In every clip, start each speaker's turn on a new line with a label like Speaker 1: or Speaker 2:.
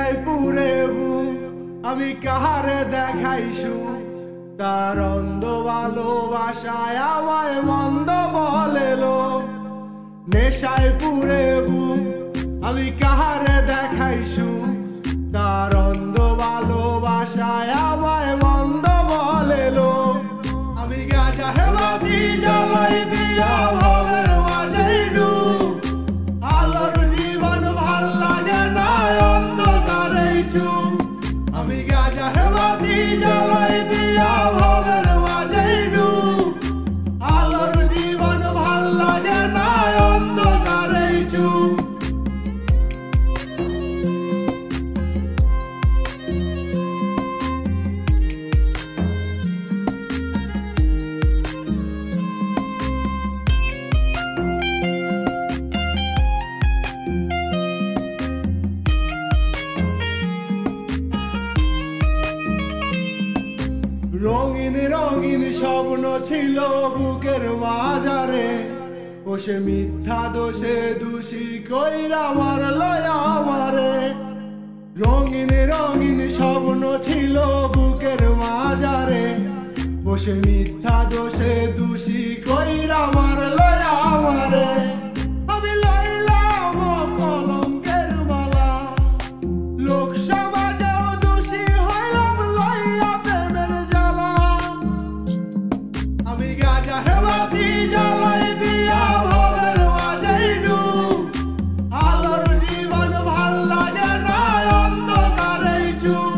Speaker 1: নেশায় পুরে বুক আমি কাহারে দেখাইছু তার অন্ধ ভালোবাসায় আমায় মন্দ বলে লোক। নেশায় পুরে বুক আমি কাহারে দেখাইছু তার অন্ধ ভালোবাসায় আমায় মন্দ বলে লোক। আমি গাঁজা হেবাতি জ্বালাই দিয়া ভবের মাঝেই ডুব, আলোর জীবন ভাল লাগে না অন্ধকারেই চুপ। আমি গাঁজা হেবাতি জ্বালাই দিয়া ভবের মাঝেই ডুব, আলোর জীবন ভাল লাগে না অন্ধকারেই চুপ। রঙিন রঙিন স্বপ্ন ছিল বুকের মাঝারে, ও সে মিথ্যা দোষে দোষী কইরা মারল আমারে। রঙিন রঙিন স্বপ্ন ছিল বুকের মাঝারে, ও সে মিথ্যা দোষে দোষী কইরা মারল আমারে। আমি লইলাম কলঙ্কের মালা, লোক সমাজেও দোষী হইলাম লইয়া প্রেমের জ্বালা। আমি গাঁজা হেবাতি জ্বালাই দিয়া ভবের মাঝেই ডুব, আলোর জীবন ভাল লাগে না অন্ধকারেই চুপ।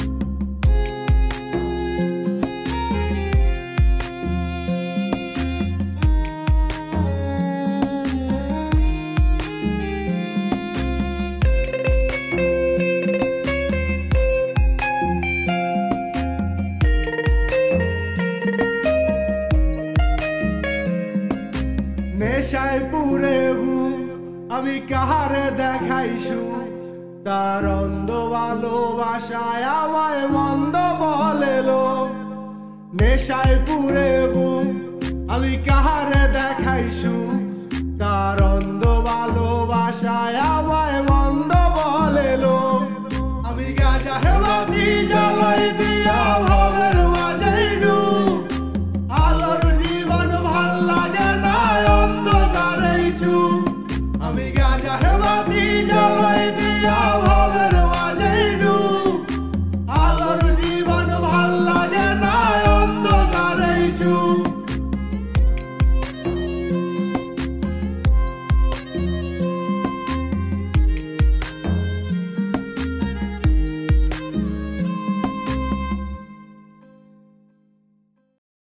Speaker 1: নেশায় পুরে বুক আমি কাহারে দেখাইছু তার অন্ধ ভালোবাসায় আমায় মন্দ বলে লোক। নেশায় পুরে বুক আমি কাহারে দেখাইছু তার অন্ধ ভালোবাসায় আমায় মন্দ